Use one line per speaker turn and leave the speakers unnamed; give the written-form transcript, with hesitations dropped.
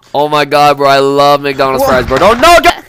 Oh my god, bro, I love McDonald's fries, bro. Oh no!